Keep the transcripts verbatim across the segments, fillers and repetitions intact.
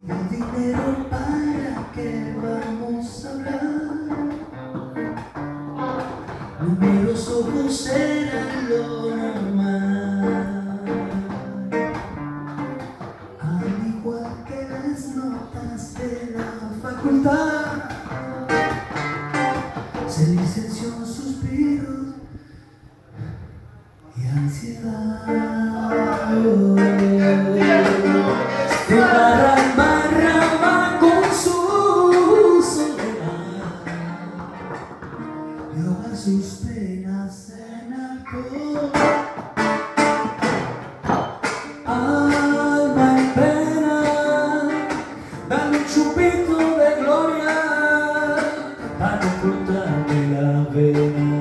El dinero, ¿para qué vamos a hablar? Números ojos eran lo normal, al igual que las notas de la facultad. Se licenció en suspiros y ansiedad. De barra en barra va con su soledad y ahoga sus penas en alcohol. Alma en pena, dame un chupito de gloria para no cortarme la vena.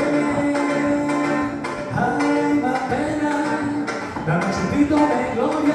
Dame un chupito de gloria